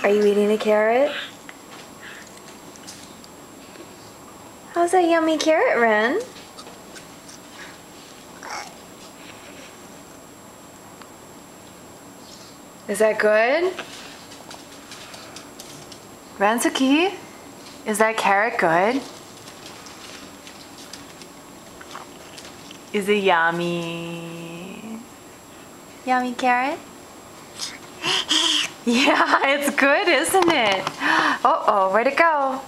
Are you eating a carrot? How's that yummy carrot, Wren? Is that good? Rensuki, is that carrot good? Is it yummy? Yummy carrot? Yeah, it's good, isn't it? Uh-oh, where'd it go?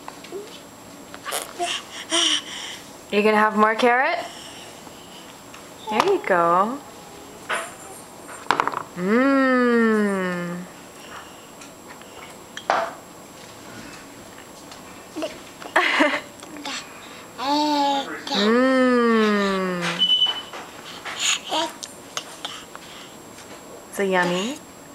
You gonna have more carrot? There you go. Mmm. Mmm. So yummy.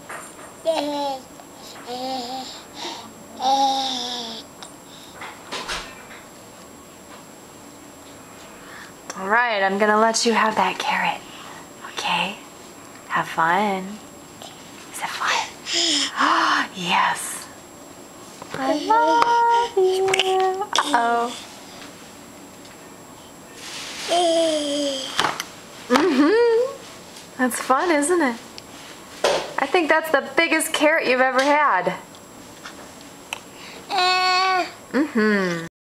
All right, I'm gonna let you have that carrot. Okay? Have fun. Is it fun? Yes. I love you. Uh-oh. That's fun, isn't it? I think that's the biggest carrot you've ever had.